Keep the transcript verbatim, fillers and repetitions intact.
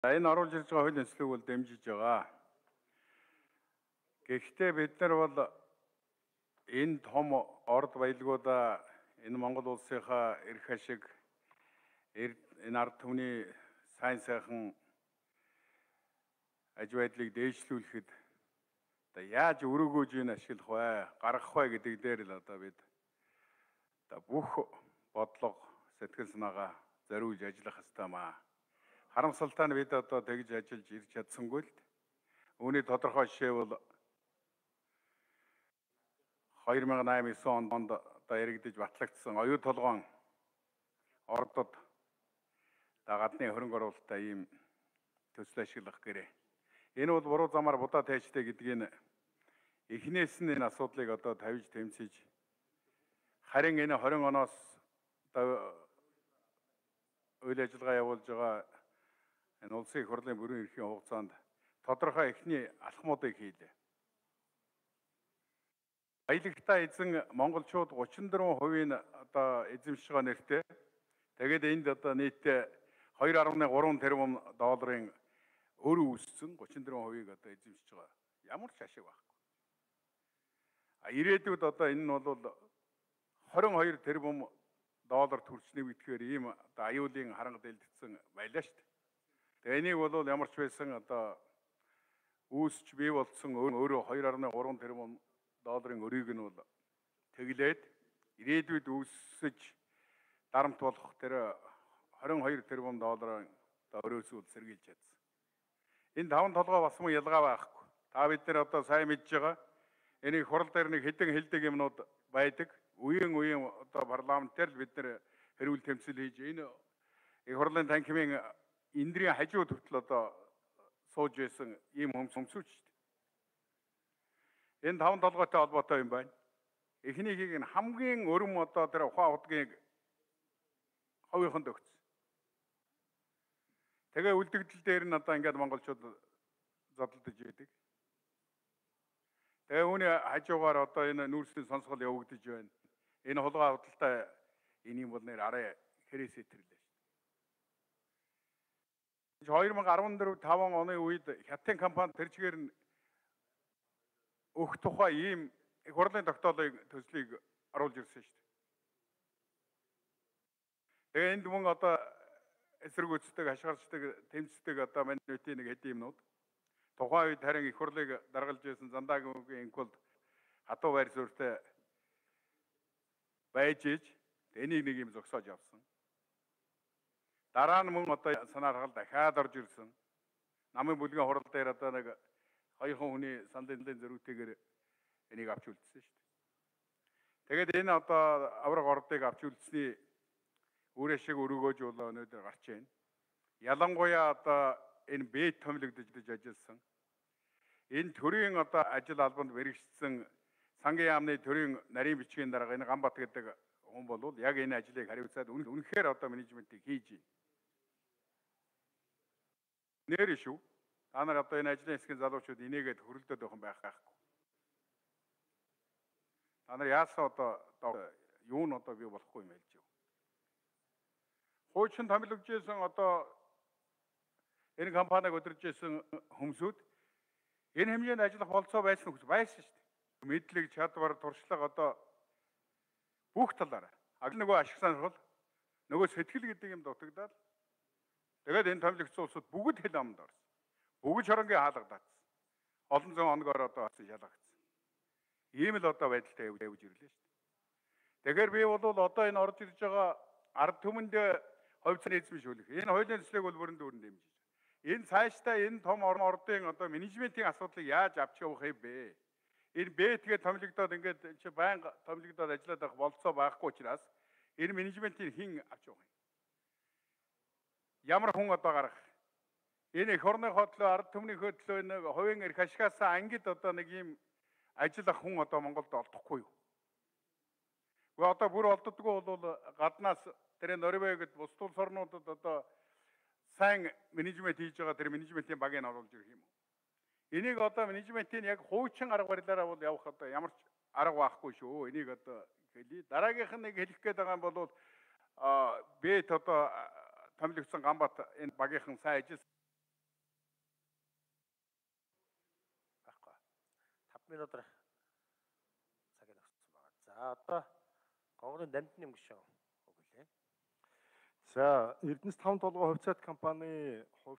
За энэ оруулж ирж байгаа хуулийн нислэг бол дэмжиж байгаа. Гэхдээ бид нар бол энэ том орд баялгуудаа энэ Монгол улсынхаа эрх ашиг энэ ард түмний сайн сайхан аж байдлыг дээшлүүлэхэд одоо яаж өрөөгөөж энэ ашиглах вэ, гаргах вэ гэдэг дээр л одоо бид одоо бүх бодлого, сэтгэл санаагаа зориулж ажиллах ёстой маа. Харамсалтай нь бид одоо тэгж ажиллаж ирж чадсангүй л үүний тодорхой жишээ бол хоёр мянган осем девять онд одоо яригдж батлагдсан оюу толгоон ордод одоо гадны хөрөнгө оруулалттай ийм төсөл ашиглах гэрээ. Энэ бол буруу замаар будаа тайжтай гэдгийг эхнээс нь энэ асуудлыг одоо тавьж тэмцэж харин энэ двадцать оноос одоо үйл ажиллагаа явуулж байгаа энэ улсын их хурлын бүрэн эрхийн хугацаанд тодорхой эхний алхмуудыг хийлээ. Баялагтай эзэн монголчууд тридцать четыре хувийн одоо эзэмшиж байгаа нэртэй. Тэгээд энд одоо нийтдээ two point three тэрбум долларын өр үүссэн тридцать четыре хувийг одоо эзэмшиж байгаа. Ямар ч ашиг байхгүй. А ирээдүйд одоо энэ нь бол twenty-two тэрбум доллар төрчнийг итгэхээр ийм одоо аюулын харанга дэлгэцсэн байлаа шүү дээ. Тэгээ энийг бол ямар ч байсан одоо үүсч бий болсон өөрөө two point three тэрбум долларын өрийг нь бол тэглээд ирээдүйд үүсэж дарамт болох тэр twenty-two тэрбум долларын өрөөсөө сэргийлж чадсан. Энэ таван толгой бас мөн ялгаа байхгүй. Та бид нар одоо сайн мэдж байгаа. Энийг хурал дээр нэг хэдэн хэлдэг юмнууд байдаг. Үеийн үеийн одоо парламентээр л бид нар хэрүүл тэмцэл хийж энэ их хурлын танхимын эндрийн хажууд хүртэл одоо сууж байсан ийм хөмсөмсөж шүү дээ. Энэ таван толгойтой холбоотой юм байна. Эхнийхийг нь хамгийн өрөм одоо тэр ухаан удгийг ховийнхонд өгсөн. Тэгээ үлдэгдэл дээр нь одоо ингээд монголчууд зодтолдож идэг. Тэгээ үүний хажуугаар одоо энэ нүүрсийн сонсгол явагдаж байна. Энэ хулгай худалдаа энийг бол нэр арай хэрэгсээ тэрлээ шүү дээ. twenty fourteen five оны үед хятадын компани тэрчгээр нь өөх тухай ийм их хурлын тогтоолыг төслийг оруулж ирсэн шүү дээ. Тэгээ энд мөн одоо эсэргүүцдэг, хашгирчдаг, тэмцдэг одоо манитын нэг хэд юмнууд. Тухайн үед харин их хурлыг даргалж байсан Зандаагийн инкулд хатуу байр суурьтай байж иж энийг нэг юм зогсоож явсан. Дараа нь мөн одоо санаархал дахиад орж ирсэн. Намын бүлгийн хурал дээр одоо нэг хоёрхан хүний сандлын зөрүүтэйгээр энийг авч үлдсэн шүү дээ. Тэгээд энэ одоо авраг ордыг авч үлдсэний үр ашиг өргөөж бол өнөөдөр гарч байна. Ялангуяа одоо энэ бэд томилогдож ажилласан. Энэ төрийн одоо ажил албанд мэрэгчсэн сангийн яамны төрийн нарийн бичгийн дарга энэ Гамбат гэдэг хүн бол яг энэ ажлыг хариуцаад үнэхээр одоо менежментийг хийж байна. Нэр шүү. Та нар одоо энэ ажлын хэсгийн залуучууд инээгээд хөрөлдөд байх юм байх байхгүй. Та нар яасан одоо юу нь одоо бий болохгүй юм хэлж байна. Хуучин томилогдсон одоо энэ компаниг өдөрж исэн хүмүүсүүд энэ хэмжээнд ажиллах болцоо байсан хүмүүс байсан шүү дээ. Мэдлэг, чадвар, туршлага одоо бүх талаараа. Аль нөгөө ашиг сонирхол, нөгөө сэтгэл гэдэг юм дутагдаад тэгээд энэ томилогдсон улсууд бүгд хэл амд орсон. Бүгд шоронгийн хаалгадаад. Олон зуун хоногоор одоо шалгагдсан. Ийм л одоо байдалтай явж ирлээ шүү дээ. Тэгэхээр би бол одоо энэ орж ирж байгаа ард түмэнд хувьцааны эзэмшүүлэх. Энэ хуулийн төслийг бол бүрэн дүүрэн дэмжиж байна. Энэ цаашдаа энэ том ордын одоо менежментийн асуудлыг яаж авч явах юм бэ? Энэ бэтгээд томилогдоод ингээд чи байнга томилогдоод ажиллаад байх болцоо байхгүй учраас энэ менежментийг хэн авч явах юм? Ямар хүн одоо гарах? Энэ их орны хөтлөө ард түмний хөтлөө нэг хувийн эрх ашигасаа ангид одоо нэг юм ажиллах хүн одоо Монголд олдохгүй юу? Гэхдээ одоо бүр олддоггүй бол гаднаас тэр Норвегид бус улс орнуудад одоо сайн менежмент хийж байгаа тэр менежментийн багийг оруулж ирэх юм уу? Энийг одоо менежментийн яг хуучин арга барилаараа бол явах одоо ямар ч арга байхгүй шүү. Энийг одоо хэлий. Дараагийнх нь нэг хэлэх гээд байгаа юм бол а бэт одоо томилогдсон Гамбат энэ багийнхан сайн ажилласан минутаар цагийг өгсөн байгаа. За одоо гонгорын дамжны өнгөш өгүүлээ. За Эрдэнэс таван толгой хувьцаат компани хувь